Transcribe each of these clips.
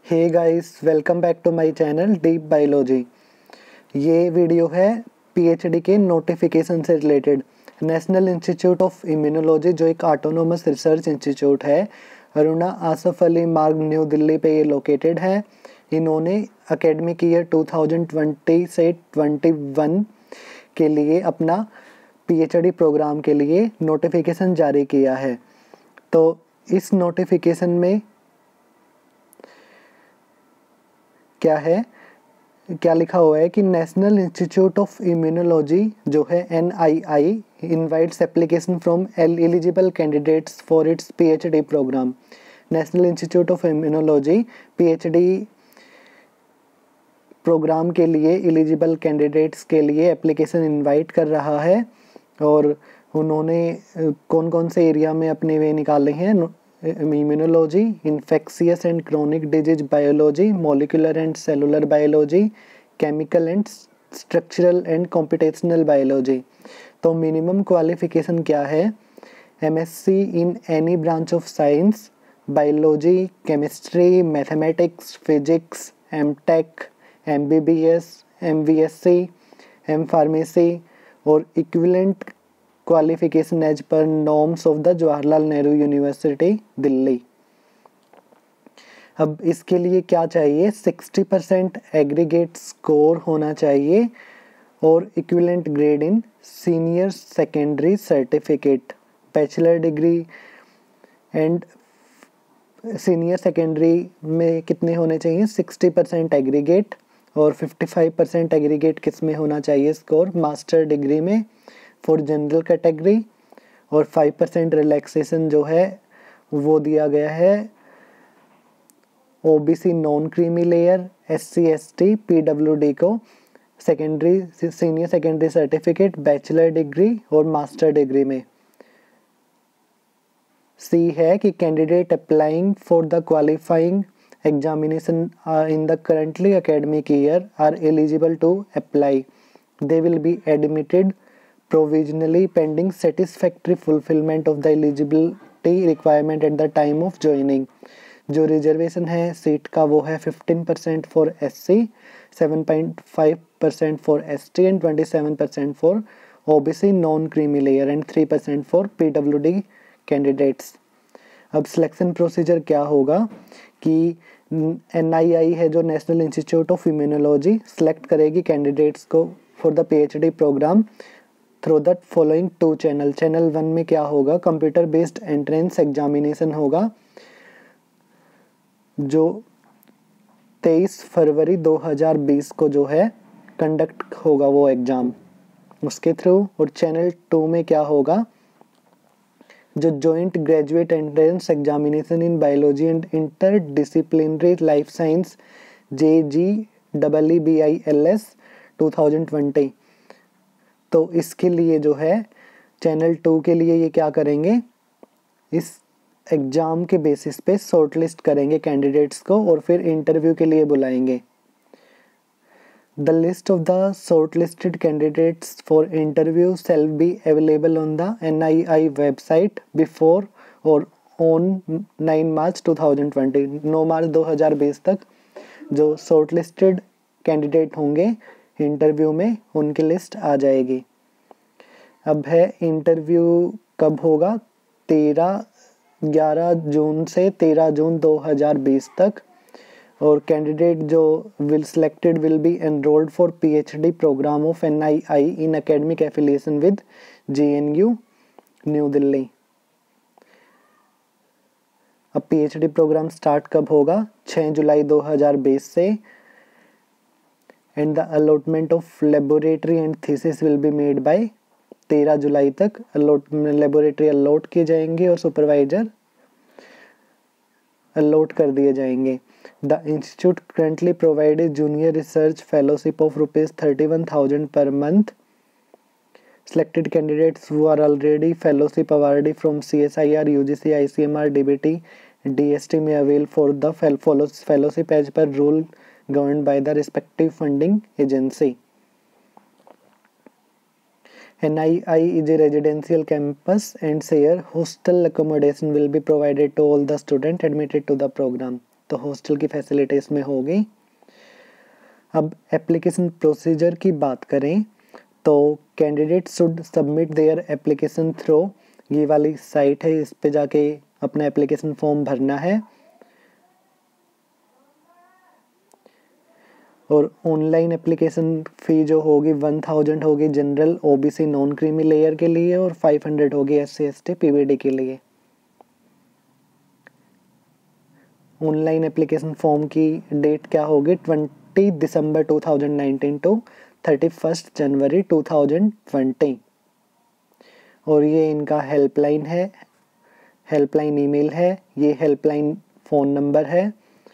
Hey guys, welcome back to my channel Deep Biology. ये video है PhD के notification से related. National institute of Immunology जो एक ऑटोनोमस रिसर्च इंस्टीट्यूट है, अरुणा आसफ अली मार्ग न्यू दिल्ली पे ये लोकेटेड है। इन्होंने एकेडमिक ईयर 2020 से 21 के लिए अपना पीएचडी प्रोग्राम के लिए नोटिफिकेशन जारी किया है। तो इस नोटिफिकेशन में क्या लिखा हुआ है कि नेशनल इंस्टीट्यूट ऑफ इम्यूनोलॉजी जो है NII invites application from eligible candidates for its PhD programme. National institute of Immunology PhD programme के लिए एलिजिबल कैंडिडेट्स के लिए एप्लीकेशन इनवाइट कर रहा है। और उन्होंने कौन कौन से एरिया में अपने वे निकाले हैं: immunology, infectious and chronic disease biology, molecular and cellular biology, chemical and structural and computational biology. तो मिनिमम क्वालिफिकेशन क्या है? MSc in any branch of science, biology, chemistry, mathematics, physics, MTech, MBBS, MVSc, M-Pharmacy और equivalent qualification as per norms of the Jawaharlal Nehru University Delhi. अब इसके लिए क्या चाहिए? 60% aggregate score होना चाहिए और equivalent grade in senior secondary certificate. Bachelor degree and senior secondary में कितने होने चाहिए? 60% एग्रीगेट और 55% एग्रीगेट किस में होना चाहिए स्कोर? मास्टर डिग्री में फॉर जनरल कैटेगरी। और 5% रिलैक्सेशन जो है वो दिया गया है OBC non creamy layer, SC ST PWD को secondary senior secondary certificate, bachelor degree और मास्टर डिग्री में। C है कि candidate applying for the qualifying examination in the currently academic year are eligible to apply. They will be admitted provisionally pending satisfactory fulfillment of the eligibility requirement at the time of joining. जो reservation है seat का वो है 15% for SC, 7.5% for ST and 27% for OBC non creamy layer and 3% for PWD candidates. अब selection procedure क्या होगा कि NII है जो national institute of immunology select करेगी कैंडिडेट्स को for the PhD programme through the following 2 channel. Channel 1 में क्या होगा? कंप्यूटर बेस्ड एंट्रेंस एग्जामिनेशन होगा जो 23 फरवरी 2020 को जो है कंडक्ट होगा वो एग्ज़ाम उसके थ्रू। और चैनल 2 में क्या होगा? जो joint graduate entrance examination in biology and interdisciplinary life science JGEEBILS 2020। तो इसके लिए जो है चैनल 2 के लिए ये क्या करेंगे? इस एग्ज़ाम के बेसिस पे शॉर्टलिस्ट करेंगे कैंडिडेट्स को और फिर इंटरव्यू के लिए बुलाएंगे। The list of the shortlisted candidates for interview shall be available on the NII website before or on 9 March 2020। 9 मार्च 2020 तक जो शॉर्टलिस्टेड कैंडिडेट होंगे इंटरव्यू में उनकी लिस्ट आ जाएगी। अब है इंटरव्यू कब होगा? 11 जून से 13 जून 2020 तक। और कैंडिडेट जो will selected will be enrolled for PhD programme of NII in academic affiliation with JNU new Delhi. अब PhD प्रोग्राम स्टार्ट कब होगा? 6 जुलाई 2020 से। And the allotment of laboratory and thesis will be made by 13 जुलाई तक laboratory allot किए जाएंगे और सुपरवाइजर अलॉट कर दिए जाएंगे। The institute currently provides junior research fellowship of ₹31,000 per month. Selected candidates who are already fellowship awardee from CSIR, UGC, ICMR, DBT, DST may avail for the fellowship as per rule governed by the respective funding agency. NII is a residential campus and share hostel accommodation will be provided to all the students admitted to the program. तो hostel की facility इसमें होगी। अब application procedure की बात करें तो candidate should submit their application through, ये वाली साइट है, इस पे जाके अपना एप्लीकेशन फॉर्म भरना है। और ऑनलाइन एप्लीकेशन फ़ी जो होगी 1000 होगी general OBC non creamy layer के लिए और 500 होगी SC ST PVD के लिए। ऑनलाइन एप्लीकेशन फॉर्म की डेट क्या होगी 20 दिसंबर 2019 टू 31 जनवरी 2020। और ये इनका हेल्पलाइन है, हेल्पलाइन ईमेल है, ये हेल्पलाइन फ़ोन नंबर है।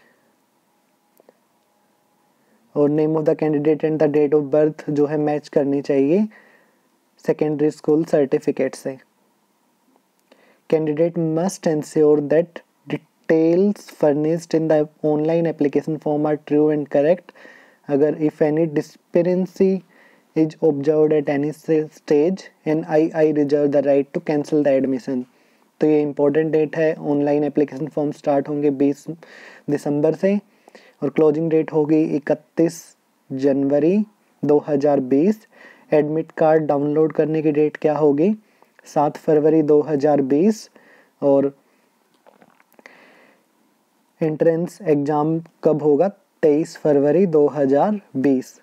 और name of the candidate and the date of birth जो है मैच करनी चाहिए सेकेंडरी स्कूल सर्टिफिकेट से। Candidate must ensure that details furnished in the online application form are true and correct. अगर if any discrepancy is observed at any stage and I reserve the right to cancel the admission. तो ये important date है, online application form start होंगे 20 दिसंबर से और closing date होगी 31 जनवरी 2020। Admit card download करने की डेट क्या होगी 7 फरवरी 2020। और एंट्रेंस एग्ज़ाम कब होगा 23 फरवरी 2020।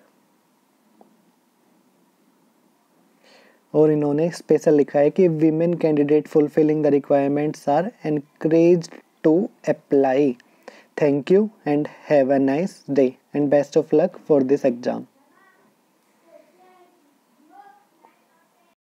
और इन्होंने स्पेशल लिखा है कि women candidate fulfilling the requirements are encouraged to apply. Thank you and have a nice day and best of luck for this exam.